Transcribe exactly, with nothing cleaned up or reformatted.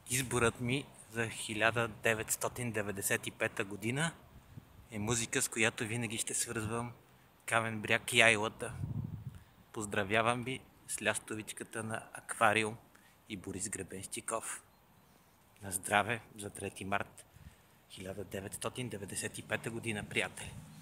Изборът ми за хиляда деветстотин деветдесет и пета година е музика, с която винаги ще свързвам Камен бряг и Айлата. Поздравявам ви с лястовичката на Аквариум и Борис Гребенщиков. На здраве за трети март хиляда деветстотин деветдесет и пета година, приятели!